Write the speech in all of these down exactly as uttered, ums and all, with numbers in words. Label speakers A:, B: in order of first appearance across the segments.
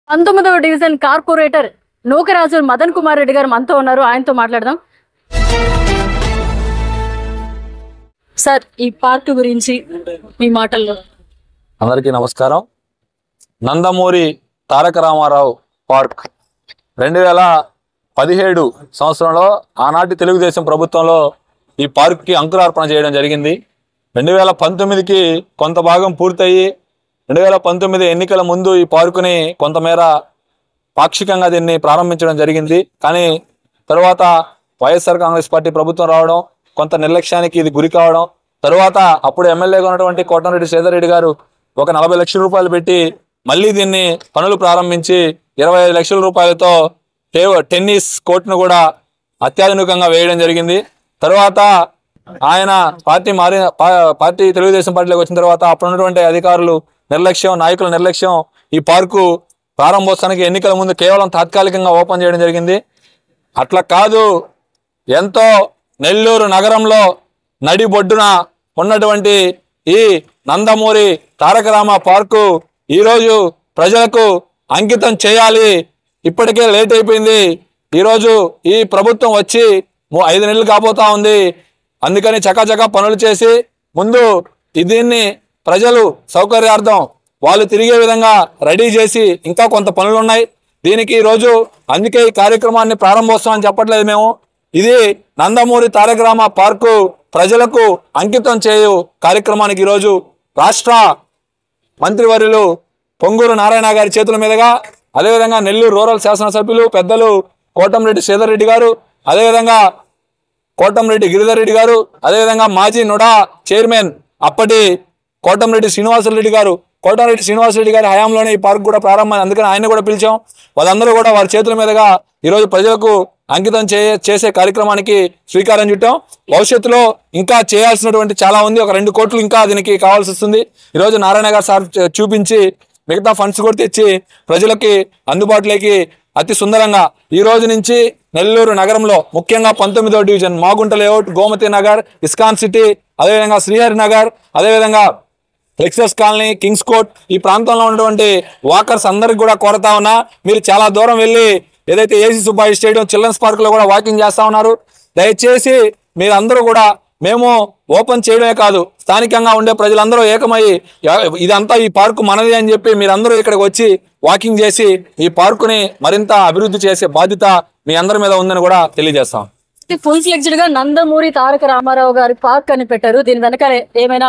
A: పంతొమ్మిదవ division corporator Nookaraju Madan Kumar Reddy గారు మనతో ఉన్నారు. ఆయనతో మాట్లాడదాం. సార్, ఈ పార్క్ గురించి మీ మాటల్లో.
B: అందరికీ నమస్కారం. నందమూరి తారక రామారావు పార్క్ రెండు వేల పదిహేడు సంవత్సరంలో ఆనాటి తెలుగుదేశం ప్రభుత్వంలో ఈ పార్క్కి అంకురార్పణ చేయడం జరిగింది. రెండు వేల పంతొమ్మిదికి కొంత భాగం పూర్తయి రెండు వేల పంతొమ్మిది ఎన్నికల ముందు ఈ పార్కుని కొంతమేర పాక్షికంగా దీన్ని ప్రారంభించడం జరిగింది. కానీ తర్వాత వైఎస్ఆర్ కాంగ్రెస్ పార్టీ ప్రభుత్వం రావడం, కొంత నిర్లక్ష్యానికి ఇది గురి కావడం, తరువాత అప్పుడు ఎమ్మెల్యేగా ఉన్నటువంటి కోటమిరెడ్డి శ్రీధర్ రెడ్డి గారు ఒక నలభై లక్షల రూపాయలు పెట్టి మళ్ళీ దీన్ని పనులు ప్రారంభించి ఇరవై ఐదు లక్షల రూపాయలతో టెన్నిస్ కోర్టును కూడా అత్యాధునికంగా వేయడం జరిగింది. తర్వాత ఆయన పార్టీ మారి పార్టీ తెలుగుదేశం పార్టీలోకి వచ్చిన తర్వాత అప్పుడున్నటువంటి అధికారులు నిర్లక్ష్యం, నాయకుల నిర్లక్ష్యం ఈ పార్కు ప్రారంభోత్సవానికి ఎన్నికల ముందు కేవలం తాత్కాలికంగా ఓపెన్ చేయడం జరిగింది. అట్లా కాదు, ఎంతో నెల్లూరు నగరంలో నడిబొడ్డున ఉన్నటువంటి ఈ నందమూరి తారక రామ పార్కు ఈరోజు ప్రజలకు అంకితం చేయాలి. ఇప్పటికే లేట్ అయిపోయింది. ఈరోజు ఈ ప్రభుత్వం వచ్చి ఐదు నెలలు కాబోతా ఉంది. అందుకని చకాచకా పనులు చేసి ముందు దీన్ని ప్రజలు సౌకర్యార్థం వాళ్ళు తిరిగే విధంగా రెడీ చేసి ఇంకా కొంత పనులు ఉన్నాయి దీనికి ఈరోజు. అందుకే ఈ కార్యక్రమాన్ని ప్రారంభోత్సవం చెప్పట్లేదు మేము. ఇది నందమూరి తారక రామ పార్కు ప్రజలకు అంకితం చేయు కార్యక్రమానికి ఈరోజు రాష్ట్ర మంత్రివర్యులు పొంగూరు నారాయణ గారి చేతుల మీదుగా, అదేవిధంగా నెల్లూరు రూరల్ శాసనసభ్యులు పెద్దలు కోటమిరెడ్డి శ్రీధర్ రెడ్డి గారు, అదేవిధంగా కోటమిరెడ్డి గిరిధర్ రెడ్డి గారు, అదేవిధంగా మాజీ నుడా చైర్మన్ అప్పటి కోటమిరెడ్డి శ్రీనివాసరెడ్డి గారు, కోటమిరెడ్డి శ్రీనివాసరెడ్డి గారి హయాంలోనే ఈ పార్క్ కూడా ప్రారంభమైంది. అందుకని ఆయన కూడా పిలిచాం. వాళ్ళందరూ కూడా వారి చేతుల మీదుగా ఈరోజు ప్రజలకు అంకితం చే చేసే కార్యక్రమానికి శ్రీకారం చుట్టాం. భవిష్యత్తులో ఇంకా చేయాల్సినటువంటి చాలా ఉంది. ఒక రెండు కోట్లు ఇంకా దీనికి కావాల్సి వస్తుంది. ఈరోజు నారాయణ గారు సార్ చూపించి మిగతా ఫండ్స్ కూడా తెచ్చి ప్రజలకి అందుబాటులోకి అతి సుందరంగా ఈ రోజు నుంచి నెల్లూరు నగరంలో ముఖ్యంగా పంతొమ్మిదో division Magunta layout, Gomathi Nagar, ISKCON city, అదేవిధంగా శ్రీహరి నగర్, అదేవిధంగా ఎక్సెస్ కాలనీ, కింగ్స్ కోర్ట్, ఈ ప్రాంతంలో ఉన్నటువంటి వాకర్స్ అందరికి కూడా కోరుతా ఉన్నా, మీరు చాలా దూరం వెళ్ళి ఏదైతే AC Subbaiah stadium children's park లో కూడా వాకింగ్ చేస్తా ఉన్నారు. దయచేసి మీరందరూ కూడా, మేము ఓపెన్ చేయడమే కాదు స్థానికంగా ఉండే ప్రజలందరూ ఏకమై ఇదంతా ఈ పార్కు మనది అని చెప్పి మీరందరూ ఇక్కడికి వచ్చి వాకింగ్ చేసి ఈ పార్కుని మరింత అభివృద్ధి చేసే బాధ్యత మీ అందరి మీద ఉందని కూడా తెలియజేస్తాం.
A: ఫుల్ ఫ్లెక్స్డ్ గా నందమూరి తారక రామారావు గారి పార్క్ అని పెట్టారు. దీని వెనక ఏమైనా?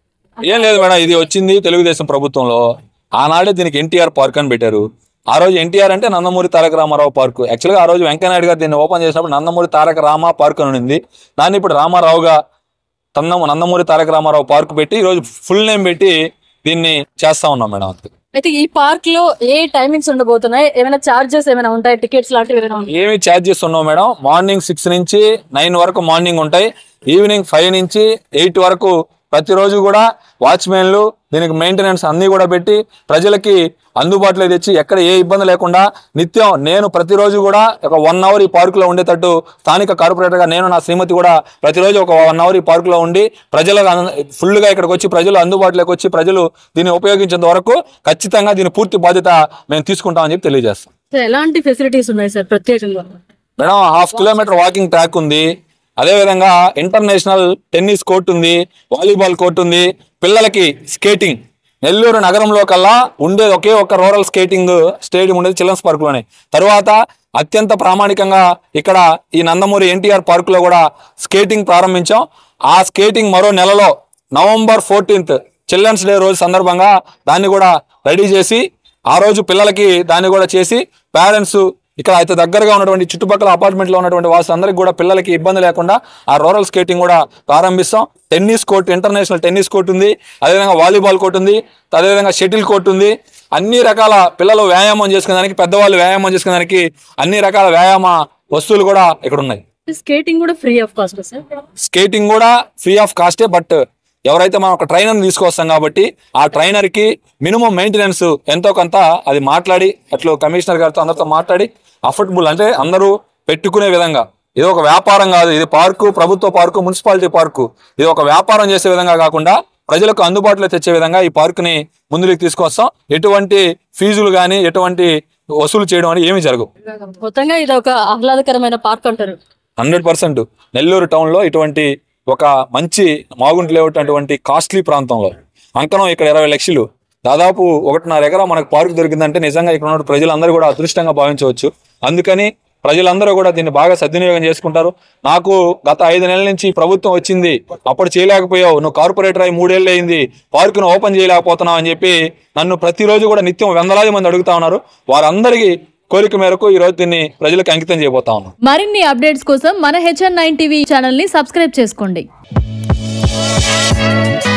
B: ఏం లేదు మేడం, ఇది వచ్చింది తెలుగుదేశం ప్రభుత్వంలో. ఆనాడే దీనికి ఎన్టీఆర్ పార్క్ అని పెట్టారు. ఆ రోజు ఎన్టీఆర్ అంటే నందమూరి తారక రామారావు పార్కు. యాక్చువల్గా ఆ రోజు వెంకయ్యనాయుడు గారు దీన్ని ఓపెన్ చేసినప్పుడు నందమూరి తారక రామ పార్క్ అని ఉంది. దాన్ని ఇప్పుడు రామారావుగా తంద నందమూరి తారక రామారావు పార్క్ పెట్టి ఈరోజు ఫుల్ నేమ్ పెట్టి దీన్ని చేస్తా ఉన్నాం మేడం.
A: అయితే ఈ పార్క్ లో ఏ టైమింగ్స్ ఉండబోతున్నాయి? ఏమైనా చార్జెస్ ఏమైనా ఉంటాయి? టికెట్స్ లాంటివి ఏమి
B: చార్జెస్ ఉన్నావు మేడం? మార్నింగ్ సిక్స్ నుంచి నైన్ వరకు మార్నింగ్ ఉంటాయి. ఈవినింగ్ ఫైవ్ నుంచి ఎయిట్ వరకు ప్రతిరోజు కూడా వాచ్మెన్లు దీనికి మెయింటెనెన్స్ అన్నీ కూడా పెట్టి ప్రజలకి అందుబాటులో తెచ్చి ఎక్కడ ఏ ఇబ్బంది లేకుండా నిత్యం నేను ప్రతిరోజు కూడా ఒక వన్ అవర్ ఈ పార్కులో ఉండేటట్టు స్థానిక కార్పొరేటర్గా నేను నా శ్రీమతి కూడా ప్రతిరోజు ఒక వన్ అవర్ ఈ పార్కులో ఉండి ప్రజలకు ఫుల్గా ఇక్కడికి వచ్చి ప్రజలు అందుబాటులోకి వచ్చి ప్రజలు దీన్ని ఉపయోగించేంత వరకు ఖచ్చితంగా దీని పూర్తి బాధ్యత మేము తీసుకుంటామని చెప్పి తెలియజేస్తాం.
A: ఎలాంటి ఫెసిలిటీస్ ఉన్నాయి సార్ ప్రత్యేకంగా?
B: Madam, half kilometer walking track ఉంది, అదేవిధంగా ఇంటర్నేషనల్ టెన్నిస్ కోర్ట్ ఉంది, వాలీబాల్ కోర్ట్ ఉంది, పిల్లలకి స్కేటింగ్. నెల్లూరు నగరంలో కల్లా ఉండేది ఒకే ఒక రూరల్ స్కేటింగ్ స్టేడియం ఉండేది చిల్డ్రన్స్ పార్కులోనే. తర్వాత అత్యంత ప్రామాణికంగా ఇక్కడ ఈ నందమూరి ఎన్టీఆర్ పార్కులో కూడా స్కేటింగ్ ప్రారంభించాం. ఆ స్కేటింగ్ మరో నెలలో నవంబర్ ఫోర్టీన్త్ చిల్డ్రన్స్ డే రోజు సందర్భంగా దాన్ని కూడా రెడీ చేసి ఆ రోజు పిల్లలకి దాన్ని కూడా చేసి పేరెంట్స్ ఇక్కడ అయితే దగ్గరగా ఉన్నటువంటి చుట్టుపక్కల అపార్ట్మెంట్లో ఉన్నటువంటి వాసులందరికీ కూడా పిల్లలకి ఇబ్బంది లేకుండా ఆ రూరల్ స్కేటింగ్ కూడా ప్రారంభిస్తాం. Tennis court, international tennis court ఉంది, అదేవిధంగా వాలీబాల్ కోర్ట్ ఉంది, అదేవిధంగా షటిల్ కోర్ట్ ఉంది. అన్ని రకాల పిల్లలు వ్యాయామం చేసుకునేదానికి, పెద్దవాళ్ళు వ్యాయామం చేసుకునేదానికి అన్ని రకాల వ్యాయామ వస్తువులు కూడా ఇక్కడ ఉన్నాయి.
A: స్కేటింగ్ కూడా free of cost sir?
B: Skating కూడా ఫ్రీ ఆఫ్ కాస్టే. బట్ ఎవరైతే మనం ఒక ట్రైనర్ని తీసుకొస్తాం కాబట్టి ఆ ట్రైనర్కి మినిమం మెయింటెనెన్స్ ఎంతో కొంత అది మాట్లాడి అట్లా కమిషనర్ గారితో అందరితో మాట్లాడి అఫోర్డబుల్ అంటే అందరూ పెట్టుకునే విధంగా, ఇది ఒక వ్యాపారం కాదు, ఇది పార్కు ప్రభుత్వ పార్కు మున్సిపాలిటీ పార్కు, ఇది ఒక వ్యాపారం చేసే విధంగా కాకుండా ప్రజలకు అందుబాటులో తెచ్చే విధంగా ఈ పార్కుని ముందుకు తీసుకొస్తాం. ఎటువంటి ఫీజులు కానీ ఎటువంటి వసూలు చేయడం అని ఏమీ జరగవు.
A: మొత్తంగా ఇది ఒక ఆహ్లాదకరమైన పార్క్ అంటారు.
B: హండ్రెడ్ పర్సెంట్ నెల్లూరు టౌన్లో ఇటువంటి ఒక మంచి మాగుంట లేఅవుట్ అటువంటి కాస్ట్లీ ప్రాంతంలో అంకణం ఇక్కడ ఇరవై లక్షలు దాదాపు ఒకటిన్నర ఎకరా మనకు పార్క్ దొరికిందంటే నిజంగా ఇక్కడ ఉన్న ప్రజలందరూ కూడా అదృష్టంగా భావించవచ్చు. అందుకని ప్రజలందరూ కూడా దీన్ని బాగా సద్వినియోగం చేసుకుంటారు. నాకు గత ఐదు నెలల నుంచి ప్రభుత్వం వచ్చింది, అప్పుడు చేయలేకపోయావు, నువ్వు కార్పొరేటర్ అయి మూడేళ్ళు అయింది, పార్కును ఓపెన్ చేయలేకపోతున్నావు అని చెప్పి నన్ను ప్రతిరోజు కూడా నిత్యం వందలాది మంది అడుగుతా ఉన్నారు. వారందరికీ కోరిక మేరకు ఈ రోజు దీన్ని ప్రజలకు అంకితం చేయబోతా ఉన్నాం.
C: మరిన్ని అప్డేట్స్ కోసం మన హెచ్ఎన్ నైన్ టీవీ ఛానల్ ని సబ్స్క్రైబ్ చేసుకోండి.